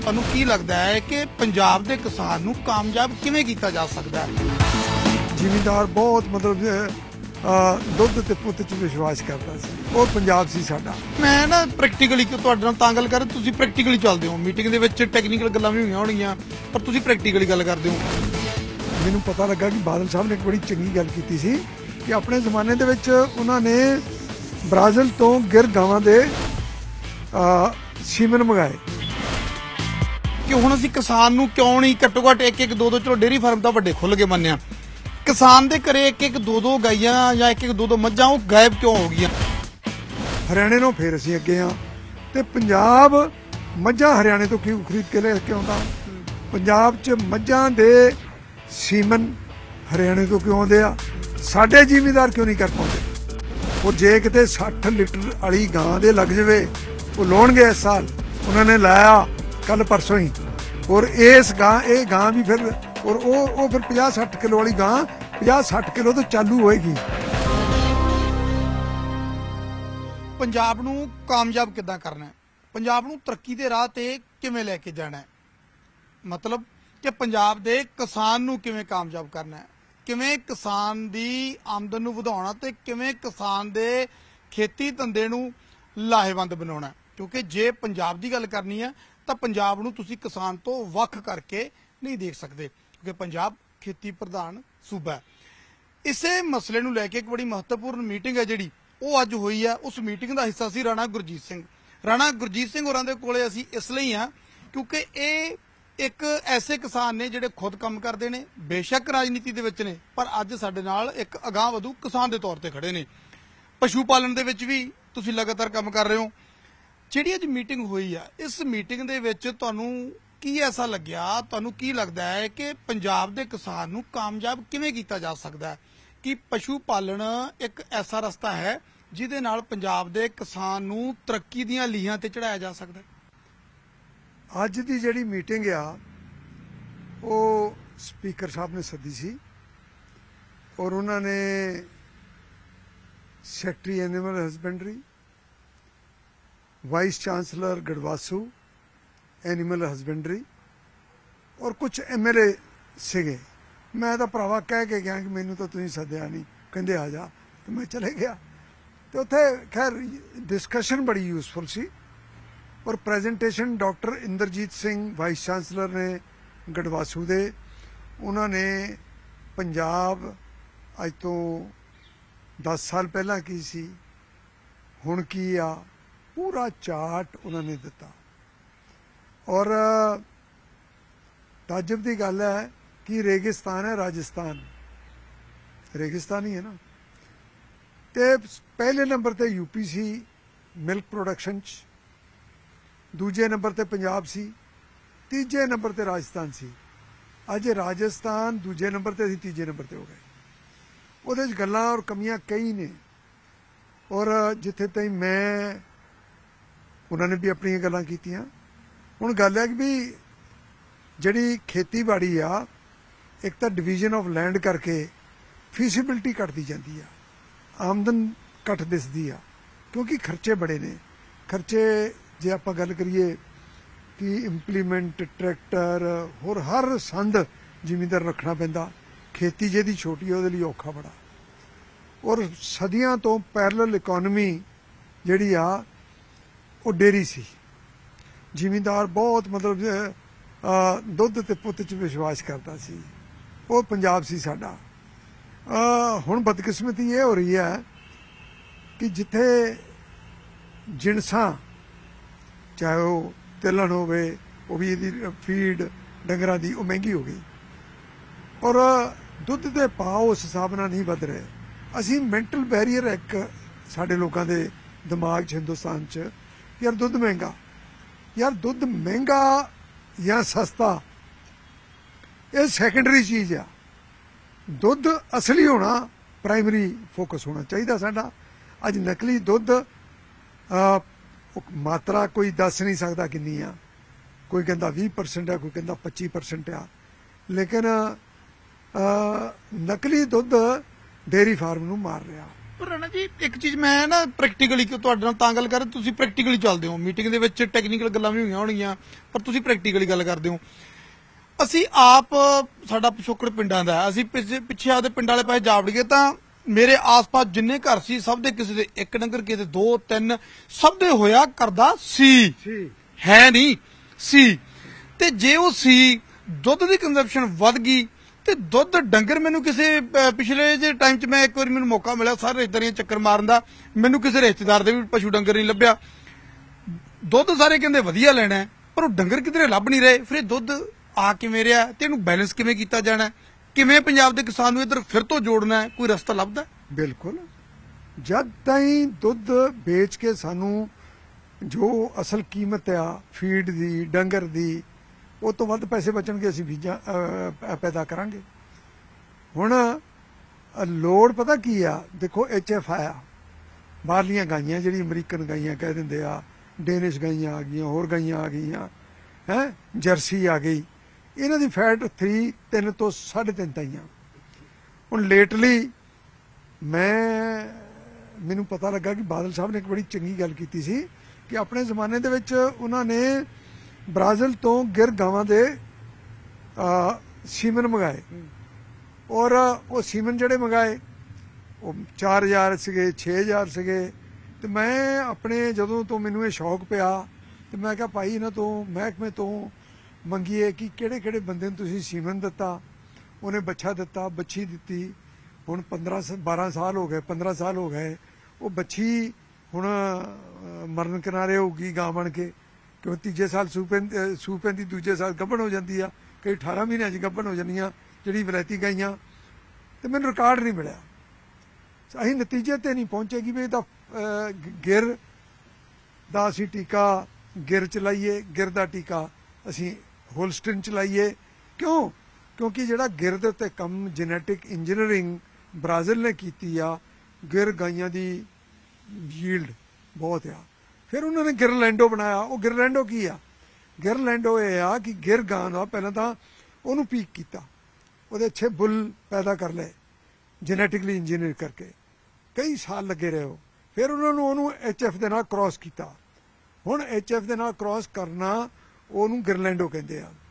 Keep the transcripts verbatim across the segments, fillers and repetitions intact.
ਤੁਹਾਨੂੰ ਕੀ ਲੱਗਦਾ ਹੈ ਕਿ ਪੰਜਾਬ ਦੇ ਕਿਸਾਨ ਨੂੰ ਕਾਮਯਾਬ ਕਿਵੇਂ ਕੀਤਾ ਜਾ ਸਕਦਾ ਹੈ? ਜ਼ਿਮੀਂਦਾਰ ਬਹੁਤ ਮਤਲਬ ਦੁੱਧ ਤੇ ਪੁੱਤ 'ਚ ਵਿਸ਼ਵਾਸ ਕਰਦਾ ਸੀ। ਉਹ ਪੰਜਾਬ ਸੀ ਸਾਡਾ। ਮੈਂ ਨਾ ਪ੍ਰੈਕਟੀਕਲੀ ਤੁਹਾਡੇ ਨਾਲ ਤਾਂ ਗੱਲ ਕਰ ਰਿਹਾ, ਤੁਸੀਂ ਪ੍ਰੈਕਟੀਕਲੀ ਚੱਲਦੇ ਹੋ। ਮੀਟਿੰਗ ਦੇ ਵਿੱਚ ਟੈਕਨੀਕਲ ਗੱਲਾਂ ਵੀ ਹੋਈਆਂ ਹੋਣਗੀਆਂ, ਪਰ ਤੁਸੀਂ ਪ੍ਰੈਕਟੀਕਲੀ ਗੱਲ ਕਰਦੇ ਹੋ। ਮੈਨੂੰ ਪਤਾ ਲੱਗਾ ਕਿ ਬਾਦਲ ਸਾਹਿਬ ਨੇ ਇੱਕ ਬੜੀ ਚੰਗੀ ਗੱਲ ਕੀਤੀ ਸੀ ਕਿ ਆਪਣੇ ਜ਼ਮਾਨੇ ਦੇ ਵਿੱਚ ਉਹਨਾਂ ਨੇ ਬ੍ਰਾਜ਼ੀਲ ਤੋਂ ਗਿਰ ਗਾਵਾਂ ਦੇ ਸੀਮਨ ਮੰਗਾਏ ਕਿ ਹੁਣ ਅਸੀਂ ਕਿਸਾਨ ਨੂੰ ਕਿਉਂ ਨਹੀਂ ਘੱਟੋ ਘੱਟ ਇੱਕ ਇੱਕ ਦੋ ਦੋ, ਚਲੋ ਡੇਅਰੀ ਫਾਰਮ ਤਾਂ ਵੱਡੇ ਖੁੱਲ ਕੇ ਮੰਨਿਆ, ਕਿਸਾਨ ਦੇ ਘਰੇ ਇੱਕ ਇੱਕ ਦੋ ਦੋ ਗਾਈਆਂ ਜਾਂ ਇੱਕ ਇੱਕ ਦੋ ਦੋ ਮੱਝਾਂ ਉਹ ਗਾਇਬ ਕਿਉਂ ਹੋ ਗਈਆਂ? ਹਰਿਆਣੇ ਨੂੰ ਫੇਰ ਅਸੀਂ ਅੱਗੇ ਆ ਤੇ ਪੰਜਾਬ ਮੱਝਾਂ ਹਰਿਆਣੇ ਤੋਂ ਕਿਉਂ ਖਰੀਦ ਕੇ ਲੈ ਕੇ ਆਉਂਦਾ? ਪੰਜਾਬ 'ਚ ਮੱਝਾਂ ਦੇ ਸੀਮਨ ਹਰਿਆਣੇ ਤੋਂ ਕਿਉਂ ਆਉਂਦੇ ਆ? ਸਾਡੇ ਜ਼ਿਮੀਂਦਾਰ ਕਿਉਂ ਨਹੀਂ ਕਰ ਪਾਉਂਦੇ? ਉਹ ਜੇ ਕਿਤੇ ਸੱਠ ਲੀਟਰ ਵਾਲੀ ਗਾਂ ਦੇ ਲੱਗ ਜਾਵੇ ਉਹ ਲਾਉਣਗੇ ਇਸ ਸਾਲ। ਉਹਨਾਂ ਨੇ ਲਾਇਆ ਕੱਲ ਪਰਸੋਂ ਹੀ, ਔਰ ਇਸ ਗਾਂ ਇਹ ਗਾਂ ਵੀ ਫਿਰ ਔਰ ਉਹ ਉਹ ਫਿਰ ਪੰਜਾਹ ਸੱਠ ਕਿਲੋ ਵਾਲੀ ਗਾਂ ਪੰਜਾਹ ਸੱਠ ਕਿਲੋ ਤੋਂ ਚਾਲੂ ਹੋਏਗੀ। ਪੰਜਾਬ ਨੂੰ ਕਾਮਯਾਬ ਕਿੱਦਾਂ ਕਰਨਾ ਹੈ? ਪੰਜਾਬ ਨੂੰ ਤਰੱਕੀ ਦੇ ਰਾਹ ਤੇ ਕਿਵੇਂ ਲੈ ਕੇ ਜਾਣਾ ਹੈ? ਮਤਲਬ ਕਿ ਪੰਜਾਬ ਦੇ ਕਿਸਾਨ ਨੂੰ ਕਿਵੇਂ ਕਾਮਯਾਬ ਕਰਨਾ ਹੈ, ਕਿਵੇਂ ਕਿਸਾਨ ਦੀ ਆਮਦਨ ਨੂੰ ਵਧਾਉਣਾ ਤੇ ਕਿਵੇਂ ਕਿਸਾਨ ਦੇ ਖੇਤੀ ਧੰਦੇ ਨੂੰ ਲਾਹੇਵੰਦ ਬਣਾਉਣਾ। ਕਿਉਂਕਿ ਜੇ ਪੰਜਾਬ ਦੀ ਗੱਲ ਕਰਨੀ ਹੈ ਤਾਂ ਪੰਜਾਬ ਨੂੰ ਤੁਸੀਂ ਕਿਸਾਨ ਤੋਂ ਵੱਖ ਕਰਕੇ ਨਹੀਂ ਦੇਖ ਸਕਦੇ, ਕਿਉਂਕਿ ਪੰਜਾਬ ਖੇਤੀ ਪ੍ਰਧਾਨ ਸੂਬਾ ਹੈ। ਇਸੇ ਮਸਲੇ ਨੂੰ ਲੈ ਕੇ ਇੱਕ ਬੜੀ ਮਹੱਤਵਪੂਰਨ ਮੀਟਿੰਗ ਹੈ ਜਿਹੜੀ ਉਹ ਅੱਜ ਹੋਈ ਹੈ। ਉਸ ਮੀਟਿੰਗ ਦਾ ਹਿੱਸਾ ਸੀ ਰਾਣਾ ਗੁਰਜੀਤ ਸਿੰਘ। ਰਾਣਾ ਗੁਰਜੀਤ ਸਿੰਘ ਹੋਰਾਂ ਦੇ ਕੋਲੇ ਅਸੀਂ ਇਸ ਲਈ ਹਾਂ ਕਿਉਂਕਿ ਇਹ ਇੱਕ ਐਸੇ ਕਿਸਾਨ ਨੇ ਜਿਹੜੇ ਖੁਦ ਕੰਮ ਕਰਦੇ ਨੇ, ਬੇਸ਼ੱਕ ਰਾਜਨੀਤੀ ਦੇ ਵਿੱਚ ਨੇ, ਪਰ ਅੱਜ ਸਾਡੇ ਨਾਲ ਇੱਕ ਅਗਾਂਹ ਵਧੂ ਕਿਸਾਨ ਦੇ ਤੌਰ ਤੇ ਖੜੇ ਨੇ। ਪਸ਼ੂ ਪਾਲਣ ਦੇ ਵਿੱਚ ਵੀ ਤੁਸੀਂ ਲਗਾਤਾਰ ਕੰਮ ਕਰ ਰਹੇ ਹੋ। ਜਿਹੜੀ ਅੱਜ ਮੀਟਿੰਗ ਹੋਈ ਆ, ਇਸ ਮੀਟਿੰਗ ਦੇ ਵਿੱਚ ਤੁਹਾਨੂੰ ਕੀ ਐਸਾ ਲੱਗਿਆ, ਤੁਹਾਨੂੰ ਕੀ ਲੱਗਦਾ ਹੈ ਕਿ ਪੰਜਾਬ ਦੇ ਕਿਸਾਨ ਨੂੰ ਕਾਮਯਾਬ ਕਿਵੇਂ ਕੀਤਾ ਜਾ ਸਕਦਾ ਹੈ? ਕਿ ਪਸ਼ੂ ਪਾਲਣ ਇੱਕ ਐਸਾ ਰਸਤਾ ਹੈ ਜਿਹਦੇ ਨਾਲ ਪੰਜਾਬ ਦੇ ਕਿਸਾਨ ਨੂੰ ਤਰੱਕੀ ਦੀਆਂ ਲੀਹਾਂ ਤੇ ਚੜਾਇਆ ਜਾ ਸਕਦਾ ਹੈ? ਅੱਜ ਦੀ ਜਿਹੜੀ ਮੀਟਿੰਗ ਆ ਉਹ ਸਪੀਕਰ ਸਾਹਿਬ ਨੇ ਸੱਦੀ ਸੀ ਔਰ ਉਹਨਾਂ ਨੇ secretary animal husbandry, vice chancellor Gadvasu animal husbandry ਔਰ ਕੁਝ ਐਮ ਐਲ ਏ ਸੀਗੇ। ਮੈਂ ਤਾਂ ਭਰਾਵਾ ਕਹਿ ਕੇ ਗਿਆ ਕਿ ਮੈਨੂੰ ਤਾਂ ਤੁਸੀਂ ਸੱਦਿਆ ਨਹੀਂ, ਕਹਿੰਦੇ ਆ ਜਾ, ਤੇ ਮੈਂ ਚਲੇ ਗਿਆ। ਤੇ ਉੱਥੇ ਖੈਰ ਡਿਸਕਸ਼ਨ ਬੜੀ ਯੂਜ਼ਫੁਲ ਸੀ ਔਰ presentation doctor Inderjit Singh vice chancellor ਨੇ ਗੜਵਾਸੂ ਦੇ, ਉਹਨਾਂ ਨੇ ਪੰਜਾਬ ਅੱਜ ਤੋਂ ਦਸ ਸਾਲ ਪਹਿਲਾਂ ਕੀ ਸੀ, ਹੁਣ ਕੀ ਆ, ਪੂਰਾ ਚਾਰਟ ਉਹਨਾਂ ਨੇ ਦਿੱਤਾ। ਔਰ ਤਾਜਬ ਦੀ ਗੱਲ ਹੈ ਕਿ ਰੇਗਿਸਤਾਨ ਹੈ ਰਾਜਸਥਾਨ, ਰੇਗਿਸਤਾਨ ਹੀ ਹੈ ਨਾ। ਤੇ ਪਹਿਲੇ ਨੰਬਰ ਤੇ ਯੂਪੀ ਸੀ ਮਿਲਕ ਪ੍ਰੋਡਕਸ਼ਨ 'ਚ, ਦੂਜੇ ਨੰਬਰ ਤੇ ਪੰਜਾਬ ਸੀ, ਤੀਜੇ ਨੰਬਰ ਤੇ ਰਾਜਸਥਾਨ ਸੀ। ਅੱਜ ਰਾਜਸਥਾਨ ਦੂਜੇ ਨੰਬਰ ਤੇ, ਅਸੀਂ ਤੀਜੇ ਨੰਬਰ ਤੇ ਹੋ ਗਏ। ਉਹਦੇ 'ਚ ਗੱਲਾਂ ਔਰ ਕਮੀਆਂ ਕਈ ਨੇ ਔਰ ਜਿੱਥੇ ਤਾਈਂ ਮੈਂ ਉਹਨਾਂ ਨੇ ਵੀ ਆਪਣੀਆਂ ਗੱਲਾਂ ਕੀਤੀਆਂ। ਹੁਣ ਗੱਲ ਹੈ ਕਿ ਵੀ ਜਿਹੜੀ ਖੇਤੀਬਾੜੀ ਆ, ਇੱਕ ਤਾਂ ਡਿਵੀਜ਼ਨ ਆਫ ਲੈਂਡ ਕਰਕੇ ਫੀਸੀਬਿਲਿਟੀ ਘਟਦੀ ਜਾਂਦੀ ਆ, ਆਮਦਨ ਘੱਟ ਦਿਸਦੀ ਆ ਕਿਉਂਕਿ ਖਰਚੇ ਬੜੇ ਨੇ। ਖਰਚੇ ਜੇ ਆਪਾਂ ਗੱਲ ਕਰੀਏ ਕਿ ਇੰਪਲੀਮੈਂਟ, ਟਰੈਕਟਰ, ਹੋਰ ਹਰ ਸੰਦ ਜ਼ਿਮੀਂਦਾਰ ਰੱਖਣਾ ਪੈਂਦਾ। ਖੇਤੀ ਜਿਹਦੀ ਛੋਟੀ ਉਹਦੇ ਲਈ ਔਖਾ ਬੜਾ। ਔਰ ਸਦੀਆਂ ਤੋਂ ਪੈਰਲਲ ਇਕੋਨਮੀ ਜਿਹੜੀ ਆ ਉਹ ਡੇਰੀ ਸੀ। ਜ਼ਿਮੀਂਦਾਰ ਬਹੁਤ ਮਤਲਬ ਦੁੱਧ ਤੇ ਪੁੱਤ 'ਚ ਵਿਸ਼ਵਾਸ ਕਰਦਾ ਸੀ। ਉਹ ਪੰਜਾਬ ਸੀ ਸਾਡਾ। ਹੁਣ ਬਦਕਿਸਮਤੀ ਇਹ ਹੋ ਰਹੀ ਹੈ ਕਿ ਜਿੱਥੇ ਜਿਣਸਾਂ, ਚਾਹੇ ਉਹ ਤਿਲਣ ਹੋਵੇ, ਉਹ ਵੀ ਇਹਦੀ ਫੀਡ ਡੰਗਰਾਂ ਦੀ ਉਹ ਮਹਿੰਗੀ ਹੋ ਗਈ ਔਰ ਦੁੱਧ ਦੇ ਭਾਅ ਉਸ ਹਿਸਾਬ ਨਾਲ ਨਹੀਂ ਵੱਧ ਰਹੇ। ਅਸੀਂ ਮੈਂਟਲ ਬੈਰੀਅਰ ਇੱਕ ਸਾਡੇ ਲੋਕਾਂ ਦੇ ਦਿਮਾਗ 'ਚ ਹਿੰਦੁਸਤਾਨ 'ਚ, ਯਾਰ ਦੁੱਧ ਮਹਿੰਗਾ, ਯਾਰ ਦੁੱਧ ਮਹਿੰਗਾ ਜਾਂ ਸਸਤਾ ਇਹ ਸੈਕੰਡਰੀ ਚੀਜ਼ ਆ। ਦੁੱਧ ਅਸਲੀ ਹੋਣਾ ਪ੍ਰਾਇਮਰੀ ਫੋਕਸ ਹੋਣਾ ਚਾਹੀਦਾ ਸਾਡਾ। ਅੱਜ ਨਕਲੀ ਦੁੱਧ ਮਾਤਰਾ ਕੋਈ ਦੱਸ ਨਹੀਂ ਸਕਦਾ ਕਿੰਨੀ ਆ, ਕੋਈ ਕਹਿੰਦਾ ਵੀਹ ਪਰਸੈਂਟ ਆ, ਕੋਈ ਕਹਿੰਦਾ ਪੱਚੀ ਪਰਸੈਂਟ ਆ, ਲੇਕਿਨ ਨਕਲੀ ਦੁੱਧ ਡੇਅਰੀ ਫਾਰਮ ਨੂੰ ਮਾਰ ਰਿਹਾ। ਪਰ ਰਾਣਾ ਜੀ ਇੱਕ ਚੀਜ਼ ਮੈਂ ਨਾ ਪ੍ਰੈਕਟੀਕਲੀ ਤੁਹਾਡੇ ਨਾਲ ਤਾਂ ਗੱਲ ਕਰ ਰਿਹਾ, ਤੁਸੀਂ ਪ੍ਰੈਕਟੀਕਲੀ ਚੱਲਦੇ ਹੋ, ਮੀਟਿੰਗ ਦੇ ਵਿੱਚ ਟੈਕਨੀਕਲ ਗੱਲਾਂ ਵੀ ਹੋਈਆਂ ਹੋਣਗੀਆਂ ਪਰ ਤੁਸੀਂ ਪ੍ਰੈਕਟੀਕਲੀ ਗੱਲ ਕਰਦੇ ਹੋ। ਅਸੀਂ ਆਪ ਸਾਡਾ ਪਿਛੋਕੜ ਪਿੰਡਾਂ ਦਾ, ਅਸੀਂ ਪਿੱਛੇ ਪਿੱਛੇ ਆਪਦੇ ਪਿੰਡ ਵਾਲੇ ਪਾਸੇ ਜਾ ਵੜੀਏ ਤਾਂ ਮੇਰੇ ਆਸ-ਪਾਸ ਜਿੰਨੇ ਘਰ ਸੀ ਸਭ ਦੇ ਕਿਸੇ ਦੇ ਇੱਕ ਡੰਗਰ, ਕਿਸੇ ਦੇ ਦੋ ਤਿੰਨ, ਸਭ ਦੇ ਹੋਇਆ ਕਰਦਾ ਸੀ, ਹੈ ਨਹੀਂ ਸੀ। ਤੇ ਜੇ ਉਹ ਸੀ ਦੁੱਧ ਦੀ ਕੰਜ਼ੰਪਸ਼ਨ ਵੱਧ ਗਈ ਤੇ ਦੁੱਧ ਡੰਗਰ, ਮੈਨੂੰ ਕਿਸੇ ਪਿਛਲੇ ਜੇ ਟਾਈਮ 'ਚ ਮੈਂ ਇੱਕ ਵਾਰੀ ਮੈਨੂੰ ਮੌਕਾ ਮਿਲਿਆ ਸਾਰੇ ਰਿਸ਼ਤੇਦਾਰੀਆਂ ਚੱਕਰ ਮਾਰਨ ਦਾ, ਮੈਨੂੰ ਕਿਸੇ ਰਿਸ਼ਤੇਦਾਰ ਦੇ ਵੀ ਪਸ਼ੂ ਡੰਗਰ ਨਹੀਂ ਲੱਭਿਆ। ਦੁੱਧ ਸਾਰੇ ਕਹਿੰਦੇ ਵਧੀਆ ਲੈਣਾ ਪਰ ਉਹ ਡੰਗਰ ਕਿਧਰੇ ਲੱਭ ਨਹੀਂ ਰਹੇ। ਫਿਰ ਇਹ ਦੁੱਧ ਆ ਕਿਵੇਂ ਰਿਹਾ ਤੇ ਇਹਨੂੰ ਬੈਲੈਂਸ ਕਿਵੇਂ ਕੀਤਾ ਜਾਣਾ, ਕਿਵੇਂ ਪੰਜਾਬ ਦੇ ਕਿਸਾਨ ਨੂੰ ਇੱਧਰ ਫਿਰ ਤੋਂ ਜੋੜਨਾ, ਕੋਈ ਰਸਤਾ ਲੱਭਦਾ? ਬਿਲਕੁਲ, ਜਦ ਤਾਈਂ ਦੁੱਧ ਵੇਚ ਕੇ ਸਾਨੂੰ ਜੋ ਅਸਲ ਕੀਮਤ ਆ ਫੀਡ ਦੀ, ਡੰਗਰ ਦੀ, ਉਹ ਤੋਂ ਵੱਧ ਪੈਸੇ ਬਚਣਗੇ, ਅਸੀਂ ਬੀਜਾਂ ਪੈਦਾ ਕਰਾਂਗੇ। ਹੁਣ ਲੋੜ ਪਤਾ ਕੀ ਆ, ਦੇਖੋ ਐਚ ਐਫ ਆਇਆ, ਬਾਹਰਲੀਆਂ ਗਾਈਆਂ ਜਿਹੜੀ ਅਮਰੀਕਨ ਗਾਈਆਂ ਕਹਿ ਦਿੰਦੇ ਆ, ਡੇਨਿਸ਼ ਗਾਈਆਂ ਆ ਗਈਆਂ, ਹੋਰ ਗਾਈਆਂ ਆ ਗਈਆਂ ਹੈ, ਜਰਸੀ ਆ ਗਈ, ਇਹਨਾਂ ਦੀ ਫੈਟ ਥ੍ਰੀ ਤਿੰਨ ਤੋਂ ਸਾਢੇ ਤਿੰਨ ਤਾਈਆਂ। ਹੁਣ ਲੇਟਲੀ ਮੈਂ ਮੈਨੂੰ ਪਤਾ ਲੱਗਾ ਕਿ ਬਾਦਲ ਸਾਹਿਬ ਨੇ ਇੱਕ ਬੜੀ ਚੰਗੀ ਗੱਲ ਕੀਤੀ ਸੀ ਕਿ ਆਪਣੇ ਜ਼ਮਾਨੇ ਦੇ ਵਿੱਚ ਉਹਨਾਂ ਨੇ ਬ੍ਰਾਜ਼ੀਲ ਤੋਂ ਗਿਰ ਗਾਵਾਂ ਦੇ ਸੀਮਨ ਮੰਗਾਏ, ਔਰ ਉਹ ਸੀਮਨ ਜਿਹੜੇ ਮੰਗਾਏ ਉਹ ਚਾਰ ਹਜ਼ਾਰ ਸੀਗੇ, ਛੇ ਹਜ਼ਾਰ ਸੀਗੇ। ਤੇ ਮੈਂ ਆਪਣੇ ਜਦੋਂ ਤੋਂ ਮੈਨੂੰ ਇਹ ਸ਼ੌਕ ਪਿਆ ਤੇ ਮੈਂ ਕਿਹਾ ਭਾਈ ਇਹਨਾਂ ਤੋਂ ਮਹਿਕਮੇ ਤੋਂ ਮੰਗੀਏ ਕਿ ਕਿਹੜੇ ਕਿਹੜੇ ਬੰਦੇ ਨੂੰ ਤੁਸੀਂ ਸੀਮਨ ਦਿੱਤਾ। ਉਹਨੇ ਬੱਚਾ ਦਿੱਤਾ, ਬੱਚੀ ਦਿੱਤੀ। ਹੁਣ ਪੰਦਰਾਂ ਬਾਰਾਂ ਸਾਲ ਹੋ ਗਏ, ਪੰਦਰਾਂ ਸਾਲ ਹੋ ਗਏ, ਉਹ ਬੱਚੀ ਹੁਣ ਮਰਨ ਕਿਨਾਰੇ ਹੋਊਗੀ ਗਾਂ ਬਣ ਕੇ, ਕਿਉਂ ਤੀਜੇ ਸਾਲ ਸੂ ਪੈਂਦੀ ਸੂ ਪੈਂਦੀ ਦੂਜੇ ਸਾਲ ਗੱਭਣ ਹੋ ਜਾਂਦੀ ਆ, ਕਈ ਅਠਾਰਾਂ ਮਹੀਨਿਆਂ 'ਚ ਗੱਭਣ ਹੋ ਜਾਂਦੀਆਂ ਜਿਹੜੀ ਵਲੈਤੀ ਗਾਈਆਂ। ਤੇ ਮੈਨੂੰ ਰਿਕਾਰਡ ਨਹੀਂ ਮਿਲਿਆ, ਅਸੀਂ ਨਤੀਜੇ ਤੇ ਨਹੀਂ ਪਹੁੰਚੇਗੀ ਵੀ ਇਹਦਾ ਗਿਰ ਦਾ ਅਸੀਂ ਟੀਕਾ ਗਿਰ ਚ ਲਾਈਏ, ਗਿਰ ਦਾ ਟੀਕਾ ਅਸੀਂ ਹੋਲਸਟਨ ਚ ਲਾਈਏ। ਕਿਉਂ? ਕਿਉਂਕਿ ਜਿਹੜਾ ਗਿਰ ਦੇ ਉੱਤੇ ਕੰਮ ਜੈਨੇਟਿਕ ਇੰਜੀਨੀਅਰਿੰਗ ਬ੍ਰਾਜ਼ੀਲ ਨੇ ਕੀਤੀ ਆ, ਗਿਰ ਗਾਈਆਂ ਦੀ ਯੀਲਡ ਬਹੁਤ ਆ। ਫਿਰ ਉਹਨਾਂ ਨੇ ਗਿਰਲੈਂਡੋ ਬਣਾਇਆ। ਉਹ ਗਿਰਲੈਂਡੋ ਕੀ ਆ? ਗਿਰਲੈਂਡੋ ਇਹ ਆ ਕਿ ਗਿਰ ਗਾਂ ਦਾ ਪਹਿਲਾਂ ਤਾਂ ਉਹਨੂੰ ਪੀਕ ਕੀਤਾ, ਉਹਦੇ ਅੱਛੇ ਬੁੱਲ ਪੈਦਾ ਕਰ ਲਏ ਜੈਨੇਟਿਕਲੀ ਇੰਜੀਨੀਅਰ ਕਰਕੇ, ਕਈ ਸਾਲ ਲੱਗੇ ਰਹੇ। ਫਿਰ ਉਹਨਾਂ ਨੂੰ ਉਹਨੂੰ ਐਚ ਐਫ ਦੇ ਨਾਲ ਕ੍ਰਾਸ ਕੀਤਾ। ਹੁਣ ਐਚ ਐਫ ਦੇ ਨਾਲ ਕ੍ਰਾਸ ਕਰਨਾ ਉਹਨੂੰ ਗਿਰਲੈਂਡੋ ਕਹਿੰਦੇ ਆ।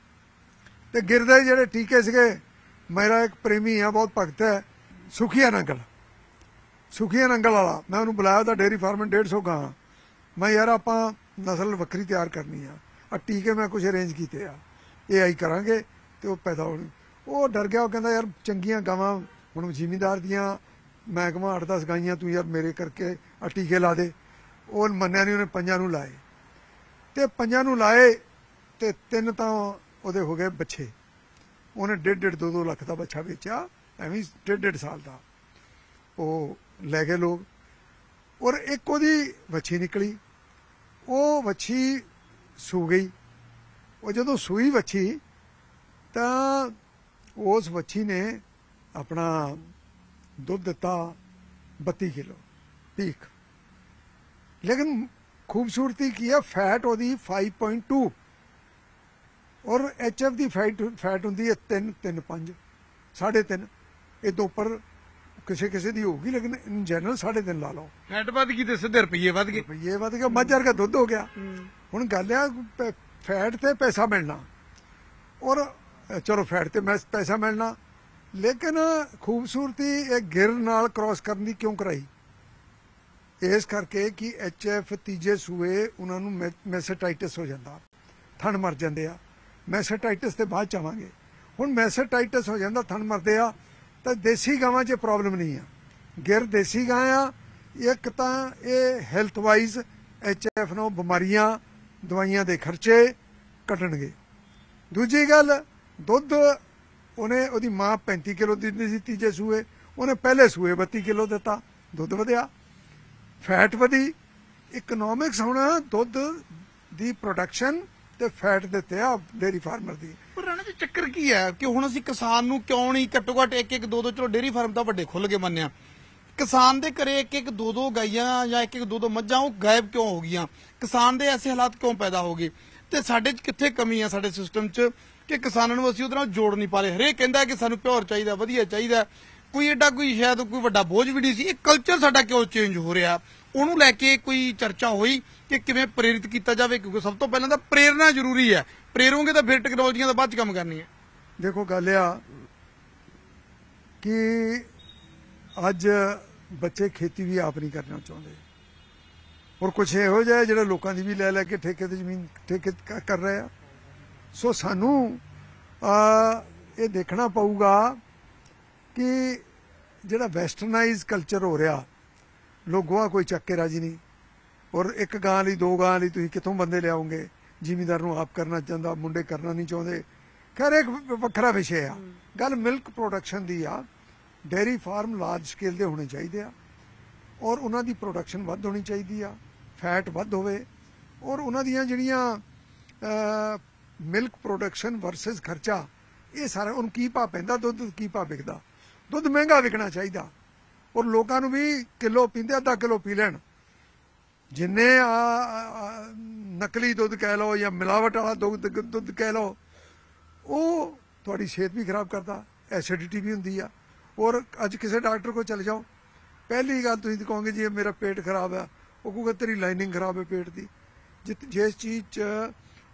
ਤੇ ਗਿਰ ਦੇ ਜਿਹੜੇ ਟੀਕੇ ਸੀਗੇ, ਮੇਰਾ ਇੱਕ ਪ੍ਰੇਮੀ ਆ, ਬਹੁਤ ਭਗਤ ਹੈ, ਸੁਖੀਆ ਨੰਗਲ, ਸੁਖੀਆ ਨੰਗਲ ਵਾਲਾ, ਮੈਂ ਉਹਨੂੰ ਬੁਲਾਇਆ, ਉਹਦਾ ਡੇਅਰੀ ਫਾਰਮ ਡੇਢ ਸੌ ਗਾਂ। ਮੈਂ ਯਾਰ ਆਪਾਂ ਨਸਲ ਵੱਖਰੀ ਤਿਆਰ ਕਰਨੀ ਆ, ਆ ਟੀਕੇ ਮੈਂ ਕੁਝ ਅਰੇਂਜ ਕੀਤੇ ਆ, ਇਹ ਆਈ ਕਰਾਂਗੇ ਤੇ ਉਹ ਪੈਦਾ ਹੋਣੀ। ਉਹ ਡਰ ਗਿਆ, ਉਹ ਕਹਿੰਦਾ ਯਾਰ ਚੰਗੀਆਂ ਗਾਵਾਂ ਹੁਣ ਜ਼ਿਮੀਂਦਾਰ ਦੀਆਂ ਮੈਂ ਕਹਾਂ ਅੱਠ ਦਸ ਗਾਈਆਂ, ਤੂੰ ਯਾਰ ਮੇਰੇ ਕਰਕੇ ਆ ਟੀਕੇ ਲਾ ਦੇ। ਉਹ ਮੰਨਿਆ ਨਹੀਂ, ਉਹਨੇ ਪੰਜਾਂ ਨੂੰ ਲਾਏ। ਤੇ ਪੰਜਾਂ ਨੂੰ ਲਾਏ ਤੇ ਤਿੰਨ ਤਾਂ ਉਹਦੇ ਹੋ ਗਏ ਬੱਚੇ। ਉਹਨੇ ਡੇਢ ਡੇਢ ਦੋ ਦੋ ਲੱਖ ਦਾ ਬੱਚਾ ਵੇਚਿਆ, ਐਵੇਂ ਡੇਢ ਡੇਢ ਸਾਲ ਦਾ ਉਹ ਲੈ ਗਏ ਲੋਕ। ਔਰ ਇੱਕ ਉਹਦੀ ਵੱਛੀ ਨਿਕਲੀ, ਉਹ ਵੱਛੀ ਸੂ ਗਈ। ਉਹ ਜਦੋਂ ਸੂਈ ਵੱਛੀ ਤਾਂ ਉਸ ਵੱਛੀ ਨੇ ਆਪਣਾ ਦੁੱਧ ਦਿੱਤਾ ਬੱਤੀ ਕਿਲੋ ਪੀਕ। ਲੇਕਿਨ ਖੂਬਸੂਰਤੀ ਕੀ ਹੈ, ਫੈਟ ਉਹਦੀ फाइव पॉइंट टू ਔਰ ਐਚ ਐਫ ਦੀ ਫੈਟ ਫੈਟ ਹੁੰਦੀ ਹੈ ਤਿੰਨ ਤਿੰਨ ਪੰਜ ਸਾਢੇ ਤਿੰਨ। ਇਹ ਤੋਂ ਉੱਪਰ ਕਿਸੇ ਕਿਸੇ ਦੀ ਹੋਊਗੀ, ਲੇਕਿਨ ਇਨ ਜਨਰਲ ਸਾਢੇ ਤਿੰਨ ਲਾ ਲਓ। ਫੈਟ ਵੱਧ ਗਈ ਤੇ ਸਿੱਧੇ ਰੁਪਈਏ ਵੱਧ ਗਏ, ਰੁਪਈਏ ਵੱਧ ਗਏ, ਮੱਝ ਵਰਗਾ ਦੁੱਧ ਹੋ ਗਿਆ। ਹੁਣ ਗੱਲ ਆ ਫੈਟ ਤੇ ਪੈਸਾ ਮਿਲਣਾ, ਔਰ ਚਲੋ ਫੈਟ ਤੇ ਮੈਂ ਪੈਸਾ ਮਿਲਣਾ, ਲੇਕਿਨ ਖੂਬਸੂਰਤੀ ਇਹ ਗਿਰ ਨਾਲ ਕ੍ਰਾਸ ਕਰਨ ਦੀ ਕਿਉਂ ਕਰਾਈ? ਇਸ ਕਰਕੇ ਕਿ ਐਚ ਐਫ ਤੀਜੇ ਸੂਏ ਉਹਨਾਂ ਨੂੰ ਮੈਸੇਟਾਈਟਸ ਹੋ ਜਾਂਦਾ, ਥਣ ਮਰ ਜਾਂਦੇ ਆ। ਮੈਸੇਟਾਈਟਸ ਤੇ ਬਾਅਦ ਚ ਆਵਾਂਗੇ। ਹੁਣ ਮੈਸੇਟਾਈਟਸ ਹੋ ਜਾਂਦਾ, ਥਣ ਮਰਦੇ ਆ, ਤਾਂ ਦੇਸੀ ਗਾਵਾਂ 'ਚ ਪ੍ਰੋਬਲਮ ਨਹੀਂ ਆ। ਗਿਰ ਦੇਸੀ ਗਾਂ ਆ। ਇੱਕ ਤਾਂ ਇਹ ਹੈਲਥ ਵਾਈਜ਼ ਐਚ ਐਫ ਨੂੰ ਬਿਮਾਰੀਆਂ ਦਵਾਈਆਂ ਦੇ ਖਰਚੇ ਕੱਟਣਗੇ। ਦੂਜੀ ਗੱਲ, ਦੁੱਧ ਉਹਨੇ ਉਹਦੀ ਮਾਂ ਪੈਂਤੀ ਕਿਲੋ ਦਿੰਦੀ ਸੀ ਤੀਜੇ ਸੂਏ, ਉਹਨੇ ਪਹਿਲੇ ਸੂਏ ਬੱਤੀ ਕਿਲੋ ਦਿੱਤਾ, ਦੁੱਧ ਵਧਿਆ, ਫੈਟ ਵਧੀ। ਇਕਨੋਮਿਕਸ ਹੁਣ ਦੁੱਧ ਦੀ ਪ੍ਰੋਡਕਸ਼ਨ ਤੇ ਫੈਟ ਦਿੱਤੇ ਆ ਡੇਅਰੀ ਫਾਰਮਰ ਦੀ। ਪਰ ਰਾਣਾ ਜੀ ਚੱਕਰ ਕੀ ਹੈ ਕਿ ਹੁਣ ਅਸੀਂ ਕਿਸਾਨ ਨੂੰ ਕਿਉਂ ਨਹੀਂ ਘੱਟੋ ਘੱਟ ਇੱਕ ਇੱਕ ਦੋ ਦੋ, ਚਲੋ ਡੇਅਰੀ ਫਾਰਮ ਤਾਂ ਵੱਡੇ ਖੁੱਲ ਕੇ ਮੰਨਿਆ, ਕਿਸਾਨ ਦੇ ਘਰੇ ਇੱਕ ਇੱਕ ਦੋ ਦੋ ਗਾਈਆਂ ਜਾਂ ਇੱਕ ਇੱਕ ਦੋ ਦੋ ਮੱਝਾਂ ਉਹ ਗਾਇਬ ਕਿਉਂ ਹੋ ਗਈਆਂ? ਕਿਸਾਨ ਦੇ ਐਸੇ ਹਾਲਾਤ ਕਿਉਂ ਪੈਦਾ ਹੋ ਗਏ? ਤੇ ਸਾਡੇ 'ਚ ਕਿੱਥੇ ਕਮੀ ਆ ਸਾਡੇ ਸਿਸਟਮ 'ਚ ਕਿ ਕਿਸਾਨਾਂ ਨੂੰ ਅਸੀਂ ਉਹਦੇ ਨਾਲ ਜੋੜ ਨਹੀਂ ਪਾ ਰਹੇ? ਹਰੇਕ ਕਹਿੰਦਾ ਕਿ ਸਾਨੂੰ ਪਿਓਰ ਚਾਹੀਦਾ, ਵਧੀਆ ਚਾਹੀਦਾ, ਕੋਈ ਐਡਾ ਕੋਈ ਸ਼ਾਇਦ ਕੋਈ ਵੱਡਾ ਬੋਝ ਵੀ ਨਹੀਂ ਸੀ। ਇਹ ਕਲਚਰ ਸਾਡਾ ਕਿਉਂ ਚੇਂਜ ਹੋ ਰਿਹਾ, ਉਹਨੂੰ ਲੈ ਕੇ ਕੋਈ ਚਰਚਾ ਹੋਈ ਕਿ ਕਿਵੇਂ ਪ੍ਰੇਰਿਤ ਕੀਤਾ ਜਾਵੇ? ਕਿਉਂਕਿ ਸਭ ਤੋਂ ਪਹਿਲਾਂ ਤਾਂ ਪ੍ਰੇਰਨਾ ਜ਼ਰੂਰੀ ਹੈ, ਪ੍ਰੇਰੋਗੇ ਤਾਂ ਫਿਰ ਟੈਕਨੋਲੋਜੀਆਂ ਦਾ ਬਾਅਦ ਚ ਕੰਮ ਕਰਨੀ ਹੈ। ਦੇਖੋ ਗੱਲ ਆ ਕਿ ਅੱਜ ਬੱਚੇ ਖੇਤੀ ਵੀ ਆਪ ਨਹੀਂ ਕਰਨਾ ਚਾਹੁੰਦੇ, ਔਰ ਕੁਛ ਇਹੋ ਜਿਹਾ ਜਿਹੜਾ ਲੋਕਾਂ ਦੀ ਵੀ ਲੈ ਲੈ ਕੇ ਠੇਕੇ ਤੇ ਜ਼ਮੀਨ ਠੇਕੇ ਕਰ ਰਹੇ ਆ। ਸੋ ਸਾਨੂੰ ਇਹ ਦੇਖਣਾ ਪਊਗਾ ਕਿ ਜਿਹੜਾ ਵੈਸਟਰਨਾਈਜ਼ ਕਲਚਰ ਹੋ ਰਿਹਾ, ਲੋਕ ਗੋਹਾ ਕੋਈ ਚੱਕ ਕੇ ਰਾਜੀ ਨਹੀਂ, ਔਰ ਇੱਕ ਗਾਂ ਲਈ ਦੋ ਗਾਂ ਲਈ ਤੁਸੀਂ ਕਿੱਥੋਂ ਬੰਦੇ ਲਿਆਓਗੇ? ਜ਼ਿਮੀਂਦਾਰ ਨੂੰ ਆਪ ਕਰਨਾ ਚਾਹੁੰਦਾ, ਮੁੰਡੇ ਕਰਨਾ ਨਹੀਂ ਚਾਹੁੰਦੇ। ਖੈਰ ਇੱਕ ਵੱਖਰਾ ਵਿਸ਼ੇ ਆ। ਗੱਲ ਮਿਲਕ ਪ੍ਰੋਡਕਸ਼ਨ ਦੀ ਆ। ਡੇਅਰੀ ਫਾਰਮ ਲਾਰਜ ਸਕੇਲ ਦੇ ਹੋਣੇ ਚਾਹੀਦੇ ਆ, ਔਰ ਉਹਨਾਂ ਦੀ ਪ੍ਰੋਡਕਸ਼ਨ ਵੱਧ ਹੋਣੀ ਚਾਹੀਦੀ ਆ, ਫੈਟ ਵੱਧ ਹੋਵੇ, ਔਰ ਉਹਨਾਂ ਦੀਆਂ ਜਿਹੜੀਆਂ ਮਿਲਕ ਪ੍ਰੋਡਕਸ਼ਨ ਵਰਸਸ ਖਰਚਾ, ਇਹ ਸਾਰਾ ਉਹਨੂੰ ਕੀ ਭਾਅ ਪੈਂਦਾ, ਦੁੱਧ ਕੀ ਭਾਅ ਵਿਕਦਾ, ਦੁੱਧ ਮਹਿੰਗਾ ਵਿਕਣਾ ਚਾਹੀਦਾ, ਔਰ ਲੋਕਾਂ ਨੂੰ ਵੀ ਕਿਲੋ ਪੀਂਦੇ ਅੱਧਾ ਕਿਲੋ ਪੀ ਲੈਣ। ਜਿੰਨੇ ਆ ਨਕਲੀ ਦੁੱਧ ਕਹਿ ਲਓ ਜਾਂ ਮਿਲਾਵਟ ਵਾਲਾ ਦੁੱਧ ਦੁੱਧ ਕਹਿ ਲਓ, ਉਹ ਤੁਹਾਡੀ ਸਿਹਤ ਵੀ ਖਰਾਬ ਕਰਦਾ, ਐਸਿਡਿਟੀ ਵੀ ਹੁੰਦੀ ਆ। ਔਰ ਅੱਜ ਕਿਸੇ ਡਾਕਟਰ ਕੋਲ ਚਲੇ ਜਾਓ, ਪਹਿਲੀ ਗੱਲ ਤੁਸੀਂ ਕਹੋਗੇ ਜੀ ਮੇਰਾ ਪੇਟ ਖਰਾਬ ਆ, ਉਹ ਕਹੂਗਾ ਤੇਰੀ ਲਾਈਨਿੰਗ ਖਰਾਬ ਹੈ ਪੇਟ ਦੀ। ਜਿ ਜਿਸ ਚੀਜ਼ 'ਚ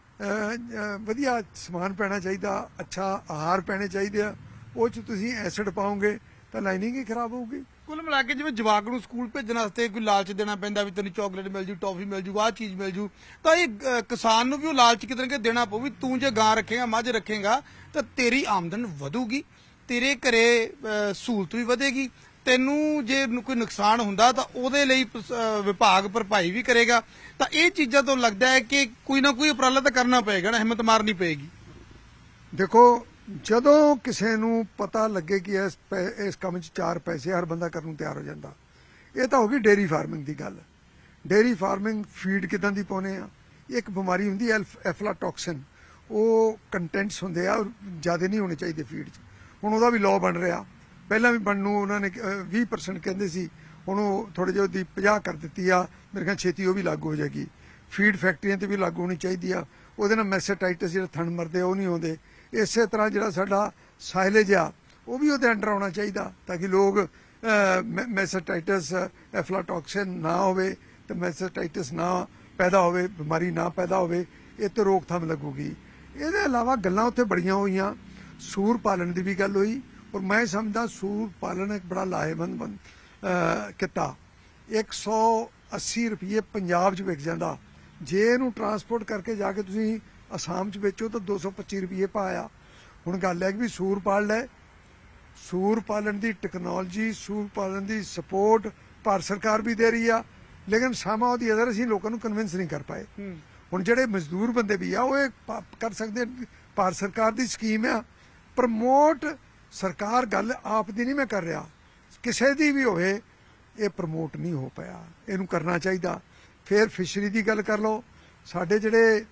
ਵਧੀਆ ਸਮਾਨ ਪੈਣਾ ਚਾਹੀਦਾ, ਅੱਛਾ ਆਹਾਰ ਪੈਣੇ ਚਾਹੀਦੇ ਆ, ਉਹ 'ਚ ਤੁਸੀਂ ਐਸਿਡ ਪਾਓਗੇ ਤਾਂ ਲਾਈਨਿੰਗ ਹੀ ਖਰਾਬ ਹੋਊਗੀ। ਕੁੱਲ ਮਿਲਾ ਕੇ ਜਿਵੇਂ ਜਵਾਕ ਨੂੰ ਸਕੂਲ ਭੇਜਣ ਵਾਸਤੇ ਕੋਈ ਲਾਲਚ ਦੇਣਾ ਪੈਂਦਾ ਵੀ ਤੈਨੂੰ ਚਾਕਲੇਟ ਮਿਲ ਜੂ, ਟੌਫੀ ਮਿਲ ਜੂ, ਆਹ ਚੀਜ਼ ਮਿਲ ਜੂ, ਤਾਂ ਇਹ ਕਿਸਾਨ ਨੂੰ ਵੀ ਉਹ ਲਾਲਚ ਕਿਤੇ ਨਾ ਕਿਤੇ ਦੇਣਾ ਪਊ ਵੀ ਤੂੰ ਜੇ ਗਾਂ ਰੱਖੇਗਾ, ਮੱਝ ਰੱਖੇਗਾ ਤਾਂ ਤੇਰੀ ਆਮਦਨ ਵਧੂਗੀ, ਤੇਰੇ ਘਰੇ ਸਹੂਲਤ ਵੀ ਵਧੇਗੀ, ਤੈਨੂੰ ਜੇ ਕੋਈ ਨੁਕਸਾਨ ਹੁੰਦਾ ਤਾਂ ਉਹਦੇ ਲਈ ਵਿਭਾਗ ਭਰਪਾਈ ਵੀ ਕਰੇਗਾ। ਤਾਂ ਇਹ ਚੀਜ਼ਾਂ ਤੋਂ ਲੱਗਦਾ ਹੈ ਕਿ ਕੋਈ ਨਾ ਕੋਈ ਉਪਰਾਲਾ ਤਾਂ ਕਰਨਾ ਪਏਗਾ ਨਾ, ਹਿੰਮਤ ਮਾਰਨੀ ਪਏਗੀ। ਦੇਖੋ ਜਦੋਂ ਕਿਸੇ ਨੂੰ ਪਤਾ ਲੱਗੇ ਕਿ ਇਸ ਇਸ ਕੰਮ 'ਚ ਚਾਰ ਪੈਸੇ ਹਰ ਬੰਦਾ ਕਰਨ ਨੂੰ ਤਿਆਰ ਹੋ ਜਾਂਦਾ। ਇਹ ਤਾਂ ਹੋ ਗਈ ਡੇਅਰੀ ਫਾਰਮਿੰਗ ਦੀ ਗੱਲ। ਡੇਅਰੀ ਫਾਰਮਿੰਗ ਫੀਡ ਕਿਦਾਂ ਦੀ ਪਾਉਨੇ ਆ, ਇੱਕ ਬਿਮਾਰੀ ਹੁੰਦੀ ਹੈ ਐਫਲਾਟੌਕਸਿਨ, ਉਹ ਕੰਟੈਂਟਸ ਹੁੰਦੇ ਆ ਜ਼ਿਆਦਾ ਨਹੀਂ ਹੋਣੇ ਚਾਹੀਦੇ ਫੀਡ 'ਚ। ਹੁਣ ਉਹਦਾ ਵੀ ਲਾਅ ਬਣ ਰਿਹਾ, ਪਹਿਲਾਂ ਵੀ ਬਣਨ ਨੂੰ ਉਹਨਾਂ ਨੇ ਵੀਹ ਪਰਸੈਂਟ ਕਹਿੰਦੇ ਸੀ, ਹੁਣ ਉਹ ਥੋੜੇ ਜਿਹੇ ਉਹਦੀ ਪੰਜਾਹ ਕਰ ਦਿੱਤੀ ਆ। ਮੇਰੇ ਖਿਆਲ ਛੇਤੀ ਉਹ ਵੀ ਲਾਗੂ ਹੋ ਜਾਏਗੀ। ਫੀਡ ਫੈਕਟਰੀਆਂ ਤੇ ਵੀ ਲਾਗੂ ਹੋਣੀ ਚਾਹੀਦੀ ਆ। ਉਹਦੇ ਨਾਲ ਮੈਸੇਟਾਈਟਸ ਜਿਹੜਾ ਥਣ ਮਰਦੇ ਉਹ ਨਹੀਂ ਆਉਂਦੇ। ਇਸੇ ਤਰ੍ਹਾਂ ਜਿਹੜਾ ਸਾਡਾ ਸਾਇਲੇਜ ਆ ਉਹ ਵੀ ਉਹਦੇ ਅੰਡਰ ਆਉਣਾ ਚਾਹੀਦਾ, ਤਾਂ ਕਿ ਲੋਕ ਮੈਸੇਟਾਈਟਸ ਐਫਲਾਟੌਕਸਿਨ ਨਾ ਹੋਵੇ ਤੇ ਮੈਸੇਟਾਈਟਸ ਨਾ ਪੈਦਾ ਹੋਵੇ, ਬਿਮਾਰੀ ਨਾ ਪੈਦਾ ਹੋਵੇ, ਇਹ ਤੇ ਰੋਕਥਾਮ ਲੱਗੂਗੀ। ਇਹਦੇ ਇਲਾਵਾ ਗੱਲਾਂ ਉੱਥੇ ਬੜੀਆਂ ਹੋਈਆਂ। ਸੂਰ ਪਾਲਣ ਦੀ ਵੀ ਗੱਲ ਹੋਈ, ਔਰ ਮੈਂ ਸਮਝਦਾ ਸੂਰ ਪਾਲਣ ਇੱਕ ਬੜਾ ਲਾਹੇਵੰਦ ਕਿੱਤਾ। ਇੱਕ ਸੌ ਅੱਸੀ ਰੁਪਈਏ ਪੰਜਾਬ 'ਚ ਵਿਕ ਜਾਂਦਾ, ਜੇ ਇਹਨੂੰ ਟਰਾਂਸਪੋਰਟ ਕਰਕੇ ਜਾ ਕੇ ਤੁਸੀਂ ਅਸਾਮ 'ਚ ਵੇਚੋ ਤਾਂ ਦੋ ਸੌ ਪੱਚੀ ਰੁਪਈਏ ਪਾਇਆ। ਹੁਣ ਗੱਲ ਹੈ ਕਿ ਵੀ ਸੂਰ ਪਾਲ ਲੈ, ਸੂਰ ਪਾਲਣ ਦੀ ਟੈਕਨੋਲੋਜੀ, ਸੂਰ ਪਾਲਣ ਦੀ ਸਪੋਰਟ ਭਾਰਤ ਸਰਕਾਰ ਵੀ ਦੇ ਰਹੀ ਆ, ਲੇਕਿਨ ਸਮਾਂ ਉਹਦੀ ਅਦਰ ਅਸੀਂ ਲੋਕਾਂ ਨੂੰ ਕਨਵਿੰਸ ਨਹੀਂ ਕਰ ਪਾਏ। ਹੁਣ ਜਿਹੜੇ ਮਜ਼ਦੂਰ ਬੰਦੇ ਵੀ ਆ ਉਹ ਇਹ ਕਰ ਸਕਦੇ, ਭਾਰਤ ਸਰਕਾਰ ਦੀ ਸਕੀਮ ਆ ਪ੍ਰਮੋਟ। ਸਰਕਾਰ ਗੱਲ ਆਪ ਦੀ ਨਹੀਂ ਮੈਂ ਕਰ ਰਿਹਾ, ਕਿਸੇ ਦੀ ਵੀ ਹੋਵੇ, ਇਹ ਪ੍ਰਮੋਟ ਨਹੀਂ ਹੋ ਪਾਇਆ, ਇਹਨੂੰ ਕਰਨਾ ਚਾਹੀਦਾ। ਫਿਰ ਫਿਸ਼ਰੀ ਦੀ ਗੱਲ ਕਰ ਲਓ। ਸਾਡੇ ਜਿਹੜੇ